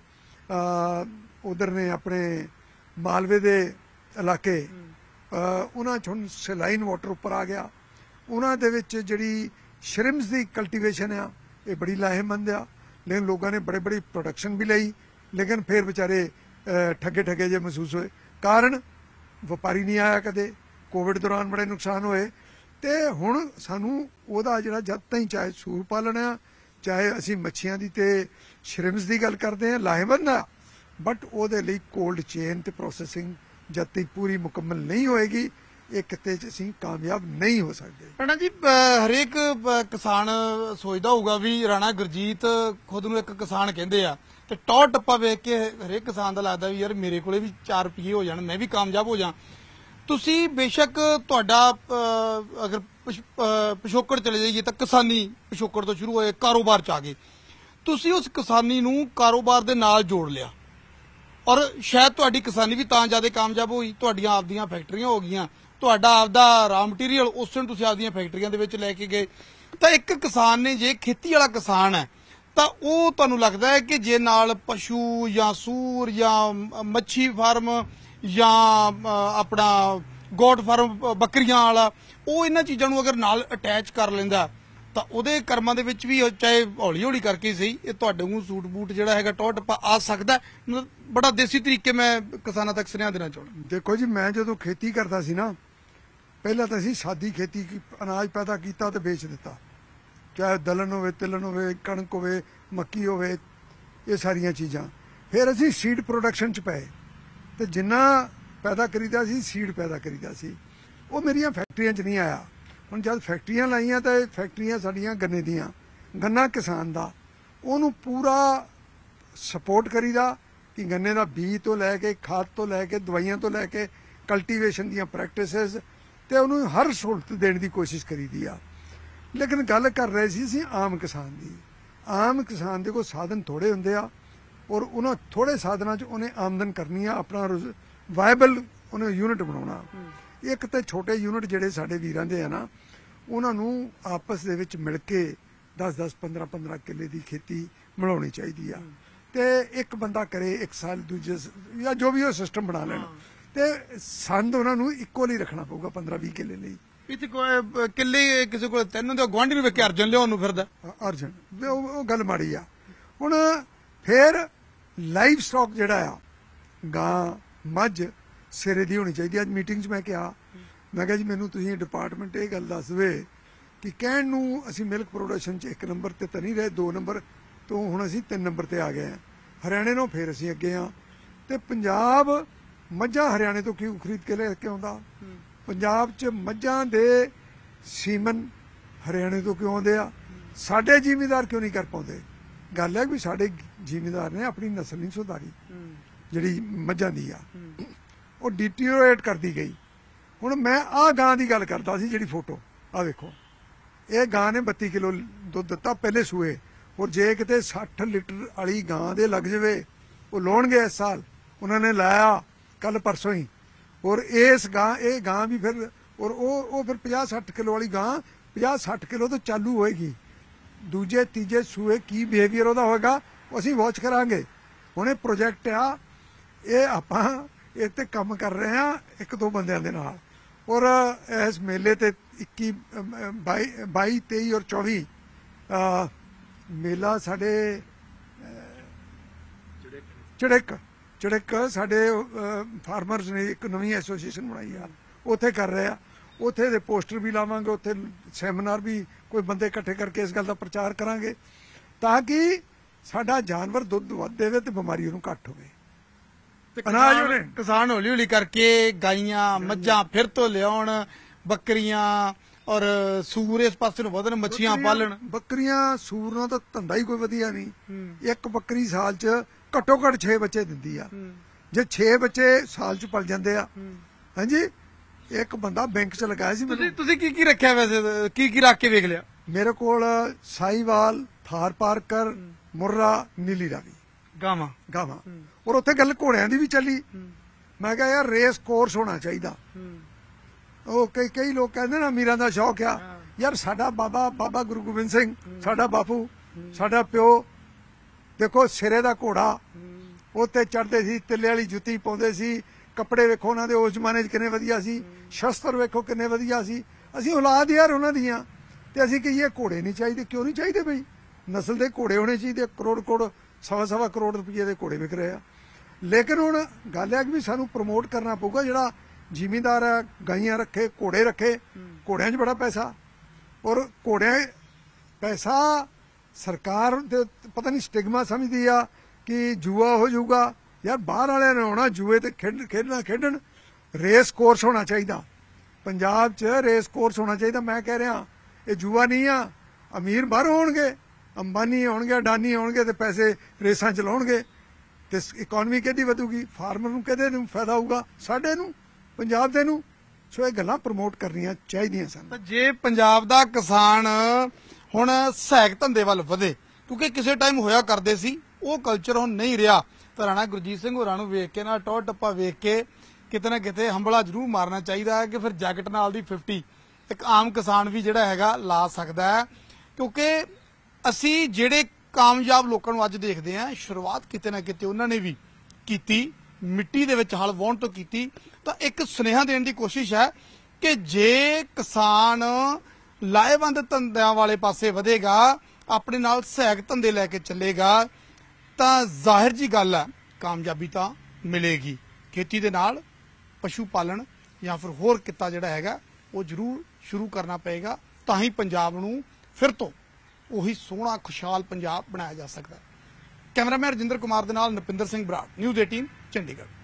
ਉਧਰ ਨੇ ਆਪਣੇ ਮਾਲਵੇ ਦੇ ਇਲਾਕੇ, ਉਹਨਾਂ 'ਚ ਹੁਣ ਸਲਾਈਨ ਵਾਟਰ ਉੱਪਰ ਆ ਗਿਆ। ਉਹਨਾਂ ਦੇ ਵਿੱਚ ਜਿਹੜੀ ਸ਼ਰਿਮਸ ਦੀ ਕਲਟੀਵੇਸ਼ਨ ਆ ਇਹ ਬੜੀ ਲਾਹੇਵੰਦ ਆ, ਲੇਕਿਨ ਲੋਕਾਂ ਨੇ ਬੜੇ ਬੜੀ ਪ੍ਰੋਡਕਸ਼ਨ ਵੀ ਲਈ, ਲੇਕਿਨ ਫਿਰ ਵਿਚਾਰੇ ਠੱਗੇ ਠੱਗੇ ਜੇ ਮਹਿਸੂਸ ਹੋਏ। ਕਾਰਨ ਵਪਾਰੀ ਨਹੀਂ ਆਇਆ ਕਦੇ, ਕੋਵਿਡ ਦੌਰਾਨ ਬੜੇ ਨੁਕਸਾਨ ਹੋਏ। ਤੇ ਹੁਣ ਸਾਨੂੰ ਉਹਦਾ ਜਿਹੜਾ ਜਦ ਤਾਈਂ ਚਾਹੇ ਸੂਰ ਪਾਲਣ ਆ, ਚਾਹੇ ਅਸੀਂ ਮੱਛੀਆਂ ਦੀ ਤੇ ਸ਼ਰਿਮਸ ਦੀ ਗੱਲ ਕਰਦੇ ਹਾਂ, ਲਾਹੇਵੰਦ ਆ, ਬਟ ਉਹਦੇ ਲਈ ਕੋਲਡ ਚੇਨ ਤੇ ਪ੍ਰੋਸੈਸਿੰਗ ਜਦ ਤੱਕ ਪੂਰੀ ਮੁਕੰਮਲ ਨਹੀਂ ਹੋਏਗੀ, ਇਹ ਕਿਤੇ 'ਚ ਅਸੀਂ ਕਾਮਯਾਬ ਨਹੀਂ ਹੋ ਸਕਦੇ। ਰਾਣਾ ਜੀ, ਹਰੇਕ ਕਿਸਾਨ ਸੋਚਦਾ ਹੋਊਗਾ ਵੀ ਰਾਣਾ ਗੁਰਜੀਤ ਖੁਦ ਨੂੰ ਇੱਕ ਕਿਸਾਨ ਕਹਿੰਦੇ ਆ, ਤੇ ਟੌਰ ਟੱਪਾ ਵੇਖ ਕੇ ਹਰੇਕ ਕਿਸਾਨ ਦਾ ਲੱਗਦਾ ਵੀ ਯਾਰ ਮੇਰੇ ਕੋਲੇ ਵੀ ਚਾਰ ਰੁਪਈਏ ਹੋ ਜਾਣ, ਮੈਂ ਵੀ ਕਾਮਯਾਬ ਹੋ ਜਾ। ਤੁਸੀਂ ਬੇਸ਼ੱਕ ਤੁਹਾਡਾ ਅਗਰ ਪਿਛੋਕੜ ਚਲੇ ਜਾਈਏ ਤਾਂ ਕਿਸਾਨੀ ਪਿਛੋਕੜ ਤੋਂ ਸ਼ੁਰੂ ਹੋਏ, ਕਾਰੋਬਾਰ 'ਚ ਆ ਗਏ, ਤੁਸੀਂ ਉਸ ਕਿਸਾਨੀ ਨੂੰ ਕਾਰੋਬਾਰ ਦੇ ਨਾਲ ਜੋੜ ਲਿਆ, ਔਰ ਸ਼ਾਇਦ ਤੁਹਾਡੀ ਕਿਸਾਨੀ ਵੀ ਤਾਂ ਜ਼ਿਆਦਾ ਕਾਮਯਾਬ ਹੋਈ। ਤੁਹਾਡੀਆਂ ਆਪਦੀਆਂ ਫੈਕਟਰੀਆਂ ਹੋ ਗਈਆਂ, ਤੁਹਾਡਾ ਆਪਦਾ ਰਾ ਮਟੀਰੀਅਲ ਉਸ ਨੂੰ ਤੁਸੀਂ ਆਪਦੀਆਂ ਫੈਕਟਰੀਆਂ ਦੇ ਵਿੱਚ ਲੈ ਕੇ ਗਏ। ਤਾਂ ਇੱਕ ਕਿਸਾਨ ਨੇ, ਜੇ ਖੇਤੀ ਵਾਲਾ ਕਿਸਾਨ ਹੈ, ਤਾਂ ਉਹ ਤੁਹਾਨੂੰ ਲੱਗਦਾ ਹੈ ਕਿ ਜੇ ਨਾਲ ਪਸ਼ੂ ਜਾਂ ਸੂਰ ਜਾਂ ਮੱਛੀ ਫਾਰਮ ਜਾਂ ਆਪਣਾ ਗੋਟ ਫਾਰਮ ਬੱਕਰੀਆਂ ਵਾਲਾ, ਉਹ ਇਹਨਾਂ ਚੀਜ਼ਾਂ ਨੂੰ ਅਗਰ ਨਾਲ ਅਟੈਚ ਕਰ ਲੈਂਦਾ ਤਾਂ ਉਹਦੇ ਕਰਮਾਂ ਦੇ ਵਿੱਚ ਵੀ ਚਾਹੇ ਹੌਲੀ ਹੌਲੀ ਕਰਕੇ ਸਹੀ ਇਹ ਤੁਹਾਡੇ ਨੂੰ ਸੂਟ ਬੂਟ ਜਿਹੜਾ ਹੈਗਾ ਟੌਰ ਟੱਪਾ ਆ ਸਕਦਾ। ਬੜਾ ਦੇਸੀ ਤਰੀਕੇ ਮੈਂ ਕਿਸਾਨਾਂ ਤੱਕ ਸੁਨੇਹਾ ਦੇਣਾ ਚਾਹੁੰਦਾ। ਦੇਖੋ ਜੀ, ਮੈਂ ਜਦੋਂ ਖੇਤੀ ਕਰਦਾ ਸੀ ਨਾ ਪਹਿਲਾਂ ਤਾਂ ਅਸੀਂ ਸਾਦੀ ਖੇਤੀ ਕੀ ਅਨਾਜ ਪੈਦਾ ਕੀਤਾ ਤੇ ਵੇਚ ਦਿੱਤਾ, ਚਾਹੇ ਦਲਨ ਹੋਵੇ, ਤਿਲਨ ਹੋਵੇ, ਕਣਕ ਹੋਵੇ, ਮੱਕੀ ਹੋਵੇ, ਇਹ ਸਾਰੀਆਂ ਚੀਜ਼ਾਂ। ਫਿਰ ਅਸੀਂ ਸੀਡ ਪ੍ਰੋਡਕਸ਼ਨ 'ਚ ਪਏ ਤੇ ਜਿੰਨਾ ਪੈਦਾ ਕਰੀਦਾ ਸੀ ਸੀਡ ਪੈਦਾ ਕਰੀਦਾ ਸੀ, ਉਹ ਮੇਰੀਆਂ ਫੈਕਟਰੀਆਂ 'ਚ ਨਹੀਂ ਆਇਆ। ਹੁਣ ਜਦ ਫੈਕਟਰੀਆਂ ਲਾਈਆਂ ਤਾਂ ਇਹ ਫੈਕਟਰੀਆਂ ਸਾਡੀਆਂ ਗੰਨੇ ਦੀਆਂ, ਗੰਨਾ ਕਿਸਾਨ ਦਾ, ਉਹਨੂੰ ਪੂਰਾ ਸਪੋਰਟ ਕਰੀਦਾ ਕਿ ਗੰਨੇ ਦਾ ਬੀਜ ਤੋਂ ਲੈ ਕੇ, ਖਾਦ ਤੋਂ ਲੈ ਕੇ, ਦਵਾਈਆਂ ਤੋਂ ਲੈ ਕੇ, ਕਲਟੀਵੇਸ਼ਨ ਦੀਆਂ ਪ੍ਰੈਕਟਿਸਿਸ, ਤੇ ਉਹਨੂੰ ਹਰ ਸਹੂਲਤ ਦੇਣ ਦੀ ਕੋਸ਼ਿਸ਼ ਕਰੀਦੀ ਆ। ਲੇਕਿਨ ਗੱਲ ਕਰ ਰਹੇ ਸੀ ਅਸੀਂ ਆਮ ਕਿਸਾਨ ਦੀ। ਆਮ ਕਿਸਾਨ ਦੇ ਕੋਲ ਸਾਧਨ ਥੋੜੇ ਹੁੰਦੇ ਆ, ਔਰ ਉਹਨਾਂ ਥੋੜੇ ਸਾਧਨਾਂ 'ਚ ਉਹਨੇ ਆਮਦਨ ਕਰਨੀ ਆ, ਆਪਣਾ ਵਾਇਬਲ ਉਹਨੇ ਯੂਨਿਟ ਬਣਾਉਣਾ। ਇੱਕ ਤੇ ਛੋਟੇ ਯੂਨਿਟ ਜਿਹੜੇ ਸਾਡੇ ਵੀਰਾਂ ਦੇ ਆ ਨਾ, ਉਹਨਾਂ ਨੂੰ ਆਪਸ ਦੇ ਵਿੱਚ ਮਿਲ ਕੇ ਦਸ ਦਸ ਪੰਦਰਾਂ ਪੰਦਰਾਂ ਕਿੱਲੇ ਦੀ ਖੇਤੀ ਬਣਾਉਣੀ ਚਾਹੀਦੀ ਆ, ਤੇ ਇੱਕ ਬੰਦਾ ਕਰੇ ਇੱਕ ਸਾਲ, ਦੂਜੇ ਜਾਂ ਜੋ ਵੀ ਉਹ ਸਿਸਟਮ ਬਣਾ ਲੈਣ, ਤੇ ਸੰਦ ਉਹਨਾਂ ਨੂੰ ਇੱਕੋ ਲਈ ਰੱਖਣਾ ਪਊਗਾ ਪੰਦਰਾਂ ਵੀਹ ਕਿੱਲੇ ਲਈ। ਇੱਥੇ ਕੋਈ ਕਿੱਲੇ ਕਿਸੇ ਕੋਲ ਤਿੰਨ ਹੁੰਦੇ, ਗੁਆਂਢੀ ਨੂੰ ਵੇਖ ਕੇ ਅਰਜਨ ਲਿਆਉਣ ਨੂੰ ਫਿਰਦਾ। ਅਰਜਨ ਉਹ ਉਹ ਗੱਲ ਮਾੜੀ ਆ। ਹੁਣ ਫਿਰ ਲਾਈਵ ਸਟਾਕ ਜਿਹੜਾ ਆ, ਗਾਂ ਮੱਝ ਸਿਰੇ ਦੀ ਹੋਣੀ ਚਾਹੀਦੀ। ਅੱਜ ਮੀਟਿੰਗ 'ਚ ਮੈਂ ਕਿਹਾ, ਮੈਂ ਕਿਹਾ ਜੀ ਮੈਨੂੰ ਤੁਸੀਂ ਡਿਪਾਰਟਮੈਂਟ ਇਹ ਗੱਲ ਦੱਸ ਦੇ ਕਿ ਕਹਿਣ ਨੂੰ ਅਸੀਂ ਮਿਲਕ ਪ੍ਰੋਡਕਸ਼ਨ 'ਚ ਇੱਕ ਨੰਬਰ ਤੇ ਤਾਂ ਨਹੀਂ ਰਹੇ, ਦੋ ਨੰਬਰ ਤੋਂ ਹੁਣ ਅਸੀਂ ਤਿੰਨ ਨੰਬਰ ਤੇ ਆ ਗਏ ਹਾਂ। ਹਰਿਆਣੇ ਨੂੰ ਫਿਰ ਅਸੀਂ ਅੱਗੇ ਹਾਂ, ਤੇ ਪੰਜਾਬ ਮੱਝਾਂ ਹਰਿਆਣੇ ਤੋਂ ਕਿਉਂ ਖਰੀਦ ਕੇ ਲੈ ਕੇ ਆਉਂਦਾ? ਪੰਜਾਬ 'ਚ ਮੱਝਾਂ ਦੇ ਸੀਮਨ ਹਰਿਆਣੇ ਤੋਂ ਕਿਉਂ ਆਉਂਦੇ ਆ? ਸਾਡੇ ਜ਼ਿਮੀਂਦਾਰ ਕਿਉਂ ਨਹੀਂ ਕਰ ਪਾਉਂਦੇ? ਗੱਲ ਹੈ ਵੀ ਸਾਡੇ ਜ਼ਿਮੀਂਦਾਰ ਨੇ ਆਪਣੀ ਨਸਲ ਨਹੀਂ ਸੁਧਾਰੀ, ਜਿਹੜੀ ਮੱਝਾਂ ਦੀ ਆ ਉਹ ਡਿਟੀਰੀਓਰੇਟ ਕਰਦੀ ਗਈ। ਹੁਣ ਮੈਂ ਆਹ ਗਾਂ ਦੀ ਗੱਲ ਕਰਦਾ ਸੀ, ਜਿਹੜੀ ਫੋਟੋ ਆ ਵੇਖੋ, ਇਹ ਗਾਂ ਨੇ ਬੱਤੀ ਕਿਲੋ ਦੁੱਧ ਦਿੱਤਾ ਪਹਿਲੇ ਸੂਏ, ਔਰ ਜੇ ਕਿਤੇ ਸੱਠ ਲੀਟਰ ਵਾਲੀ ਗਾਂ ਦੇ ਲੱਗ ਜਾਵੇ, ਉਹ ਲਾਉਣਗੇ ਇਸ ਸਾਲ, ਉਹਨਾਂ ਨੇ ਲਾਇਆ ਕੱਲ ਪਰਸੋਂ ਹੀ, ਔਰ ਇਸ ਗਾਂ ਇਹ ਗਾਂ ਵੀ ਫਿਰ ਔਰ ਉਹ ਉਹ ਫਿਰ ਪੰਜਾਹ ਸੱਠ ਕਿਲੋ ਵਾਲੀ ਗਾਂ ਪੰਜਾਹ ਸੱਠ ਕਿਲੋ ਤੋਂ ਚਾਲੂ ਹੋਏਗੀ। ਦੂਜੇ ਤੀਜੇ ਸੂਏ ਕੀ ਬਿਹੇਵੀਅਰ ਉਹਦਾ ਹੋਏਗਾ, ਉਹ ਅਸੀਂ ਵਾਚ ਕਰਾਂਗੇ। ਹੁਣ ਇਹ ਪ੍ਰੋਜੈਕਟ ਆ, ਇਹ ਆਪਾਂ ਇਹ ਤੇ ਕੰਮ ਕਰ ਰਹੇ ਹਾਂ ਇੱਕ ਦੋ ਬੰਦਿਆਂ ਦੇ ਨਾਲ, ਔਰ ਇਸ ਮੇਲੇ ਤੇ ਇੱਕੀ ਬਾਈ ਤੇਈ ਔਰ ਚੌਵੀ ਮੇਲਾ ਸਾਡੇ ਚੜਕ ਚੜਕ ਸਾਡੇ ਫਾਰਮਰਸ ਨੇ ਇੱਕ ਨਵੀਂ ਐਸੋਸੀਏਸ਼ਨ ਬਣਾਈ ਆ, ਉੱਥੇ ਕਰ ਰਹੇ ਆ। ਉੱਥੇ ਦੇ ਪੋਸਟਰ ਵੀ ਲਾਵਾਂਗੇ, ਉੱਥੇ ਸੈਮੀਨਾਰ ਵੀ ਕੋਈ ਬੰਦੇ ਇਕੱਠੇ ਕਰਕੇ ਇਸ ਗੱਲ ਦਾ ਪ੍ਰਚਾਰ ਕਰਾਂਗੇ, ਤਾਂ ਕਿ ਸਾਡਾ ਜਾਨਵਰ ਦੁੱਧ ਵੱਧ ਦੇਵੇ ਤੇ ਬਿਮਾਰੀ ਉਹਨੂੰ ਘੱਟ ਹੋਵੇ। ਅਨਾਜ ਉਹਨੇ ਕਿਸਾਨ ਹੌਲੀ ਹੌਲੀ ਕਰਕੇ ਗਾਈਆਂ ਮੱਝਾਂ ਫਿਰ ਤੋਂ ਲਿਆਉਣ, ਬੱਕਰੀਆਂ ਔਰ ਸੂਰ ਇਸ ਪਾਸੇ ਨੂੰ ਵਧਣ, ਮੱਛੀਆਂ ਪਾਲਣ। ਬੱਕਰੀਆਂ ਸੂਰ ਨਾਲ ਤਾਂ ਧੰਦਾ ਹੀ ਕੋਈ ਵਧੀਆ ਨਹੀਂ। ਇੱਕ ਬੱਕਰੀ ਸਾਲ 'ਚ ਘੱਟੋ ਘੱਟ ਛੇ ਬੱਚੇ ਦਿੰਦੀ ਆ, ਜੇ ਛੇ ਬੱਚੇ ਸਾਲ 'ਚ ਪਲ ਜਾਂਦੇ ਆ। ਹਾਂਜੀ, ਇੱਕ ਬੰਦਾ ਬੈਂਕ 'ਚ ਲਗਾਇਆ ਸੀ ਮੈਨੂੰ। ਤੁਸੀਂ ਕੀ ਕੀ ਰੱਖਿਆ ਵੈਸੇ, ਕੀ ਕੀ ਰੱਖ ਕੇ ਵੇਖ ਲਿਆ? ਮੇਰੇ ਕੋਲ ਸਾਈਵਾਲ, ਥਾਰ ਪਾਰਕਰ, ਮੁਰਰਾ, ਨੀਲੀ ਰਾਵੀ ਗਾਵਾਂ ਗਾਵਾਂ ਔਰ ਉੱਥੇ ਗੱਲ ਘੋੜਿਆਂ ਦੀ ਵੀ ਚੱਲੀ। ਮੈਂ ਕਿਹਾ ਯਾਰ ਰੇਸ ਕੋਰਸ ਹੋਣਾ ਚਾਹੀਦਾ। ਉਹ ਕਈ ਕਈ ਲੋਕ ਕਹਿੰਦੇ ਨਾ ਅਮੀਰਾਂ ਦਾ ਸ਼ੌਕ ਆ, ਯਾਰ ਸਾਡਾ ਬਾਬਾ ਬਾਬਾ ਗੁਰੂ ਗੋਬਿੰਦ ਸਿੰਘ, ਸਾਡਾ ਬਾਪੂ, ਸਾਡਾ ਪਿਓ, ਦੇਖੋ ਸਿਰੇ ਦਾ ਘੋੜਾ, ਉੱਤੇ ਚੜਦੇ ਸੀ, ਤਿੱਲੇ ਵਾਲੀ ਜੁੱਤੀ ਪਾਉਂਦੇ ਸੀ, ਕੱਪੜੇ ਵੇਖੋ ਉਹਨਾਂ ਦੇ ਉਸ ਜ਼ਮਾਨੇ 'ਚ ਕਿੰਨੇ ਵਧੀਆ ਸੀ, ਸ਼ਸਤਰ ਵੇਖੋ ਕਿੰਨੇ ਵਧੀਆ ਸੀ। ਅਸੀਂ ਔਲਾਦ ਯਾਰ ਉਹਨਾਂ ਦੀਆਂ, ਤੇ ਅਸੀਂ ਕਹੀਏ ਘੋੜੇ ਨਹੀਂ ਚਾਹੀਦੇ। ਕਿਉਂ ਨਹੀਂ ਚਾਹੀਦੇ ਬਈ? ਨਸਲ ਦੇ ਘੋੜੇ ਹੋਣੇ ਚਾਹੀਦੇ। ਕਰੋੜ ਕਰੋੜ ਸਵਾ ਸਵਾ ਕਰੋੜ ਰੁਪਏ ਦੇ ਘੋੜੇ ਵਿਕ ਰਹੇ ਆ। ਲੇਕਿਨ ਹੁਣ ਗੱਲ ਹੈ ਕਿ ਵੀ ਸਾਨੂੰ ਪ੍ਰਮੋਟ ਕਰਨਾ ਪਊਗਾ। ਜਿਹੜਾ ਜ਼ਿਮੀਂਦਾਰ ਹੈ, ਗਾਈਆਂ ਰੱਖੇ, ਘੋੜੇ ਰੱਖੇ, ਘੋੜਿਆਂ 'ਚ ਬੜਾ ਪੈਸਾ, ਔਰ ਘੋੜਿਆਂ ਪੈਸਾ ਸਰਕਾਰ ਦੇ ਪਤਾ ਨਹੀਂ ਸਟਿਗਮਾ ਸਮਝਦੀ ਆ ਕਿ ਜੂਆ ਹੋ ਜਾਊਗਾ। ਯਾਰ ਬਾਹਰ ਵਾਲਿਆਂ ਨੇ ਆਉਣਾ, ਜੂਏ ਤੇ ਖੇਡ ਖੇਡਣਾ ਖੇਡਣ। ਰੇਸ ਕੋਰਸ ਹੋਣਾ ਚਾਹੀਦਾ ਪੰਜਾਬ 'ਚ, ਰੇਸ ਕੋਰਸ ਹੋਣਾ ਚਾਹੀਦਾ। ਮੈਂ ਕਹਿ ਰਿਹਾ ਇਹ ਜੂਆ ਨਹੀਂ ਆ। ਅਮੀਰ ਬਾਹਰ ਹੋਣਗੇ, ਅੰਬਾਨੀ ਹੋਣਗੇ, ਅਡਾਨੀ ਹੋਣਗੇ, ਤੇ ਪੈਸੇ ਰੇਸਾਂ ਚਲਾਉਣਗੇ, ਤੇ ਇਕਨੋਮੀ ਕਿਹਦੀ ਵਧੂਗੀ? ਫਾਰਮਰ ਨੂੰ ਕਿਹਦੇ ਨੂੰ ਫਾਇਦਾ ਹੋਊਗਾ? ਸਾਡੇ ਨੂੰ, ਪੰਜਾਬ ਦੇ ਨੂੰ। ਸੋ ਇਹ ਗੱਲਾਂ ਪ੍ਰਮੋਟ ਕਰਨੀਆਂ ਚਾਹੀਦੀਆਂ ਸਨ। ਤਾਂ ਜੇ ਪੰਜਾਬ ਦਾ ਕਿਸਾਨ ਹੁਣ ਸਹਾਇਕ ਧੰਦੇ ਵੱਲ ਵਧੇ, ਕਿਉਂਕਿ ਕਿਸੇ ਟਾਈਮ ਹੋਇਆ ਕਰਦੇ ਸੀ, ਉਹ ਕਲਚਰ ਹੁਣ ਨਹੀਂ ਰਿਹਾ, ਤਾਂ ਰਾਣਾ ਗੁਰਜੀਤ ਸਿੰਘ ਹੋਰਾਂ ਨੂੰ ਵੇਖ ਕੇ ਨਾ, ਟੌਰ ਟੱਪਾ ਵੇਖ ਕੇ ਕਿਤੇ ਨਾ ਕਿਤੇ ਹੰਬਲਾ ਜ਼ਰੂਰ ਮਾਰਨਾ ਚਾਹੀਦਾ ਹੈ ਕਿ ਫਿਰ ਜੈਕਟ ਨਾਲ ਦੀ ਫਿਫਟੀ ਇੱਕ ਆਮ ਕਿਸਾਨ ਵੀ ਜਿਹੜਾ ਹੈਗਾ ਲਾ ਸਕਦਾ ਹੈ। ਕਿਉਂਕਿ ਅਸੀਂ ਜਿਹੜੇ ਕਾਮਯਾਬ ਲੋਕਾਂ ਨੂੰ ਅੱਜ ਦੇਖਦੇ ਹਾਂ, ਸ਼ੁਰੂਆਤ ਕਿਤੇ ਨਾ ਕਿਤੇ ਉਹਨਾਂ ਨੇ ਵੀ ਕੀਤੀ, ਮਿੱਟੀ ਦੇ ਵਿੱਚ ਹਲ ਵਾਹੁਣ ਤੋਂ ਕੀਤੀ। ਤਾਂ ਇੱਕ ਸੁਨੇਹਾ ਦੇਣ ਦੀ ਕੋਸ਼ਿਸ਼ ਹੈ ਕਿ ਜੇ ਕਿਸਾਨ ਲਾਹੇਵੰਦ ਧੰਦਿਆਂ ਵਾਲੇ ਪਾਸੇ ਵਧੇਗਾ, ਆਪਣੇ ਨਾਲ ਸਹਾਇਕ ਧੰਦੇ ਲੈ ਕੇ ਚੱਲੇਗਾ, ਤਾਂ ਜ਼ਾਹਿਰ ਜੀ ਗੱਲ ਹੈ ਕਾਮਯਾਬੀ ਤਾਂ ਮਿਲੇਗੀ। ਖੇਤੀ ਦੇ ਨਾਲ ਪਸ਼ੂ ਪਾਲਣ ਜਾਂ ਫਿਰ ਹੋਰ ਕਿੱਤਾ ਜਿਹੜਾ ਹੈਗਾ ਉਹ ਜ਼ਰੂਰ ਸ਼ੁਰੂ ਕਰਨਾ ਪਏਗਾ, ਤਾਂ ਹੀ ਪੰਜਾਬ ਨੂੰ ਫਿਰ ਤੋਂ ਉਹੀ ਸੋਹਣਾ ਖੁਸ਼ਹਾਲ ਪੰਜਾਬ ਬਣਾਇਆ ਜਾ ਸਕਦਾ ਹੈ। ਕੈਮਰਾਮੈਨ ਰਜਿੰਦਰ ਕੁਮਾਰ ਦੇ ਨਾਲ ਨਪਿੰਦਰ ਸਿੰਘ ਬਰਾੜ, ਨਿਊਜ਼ ਅਠਾਰਾਂ ਚੰਡੀਗੜ੍ਹ।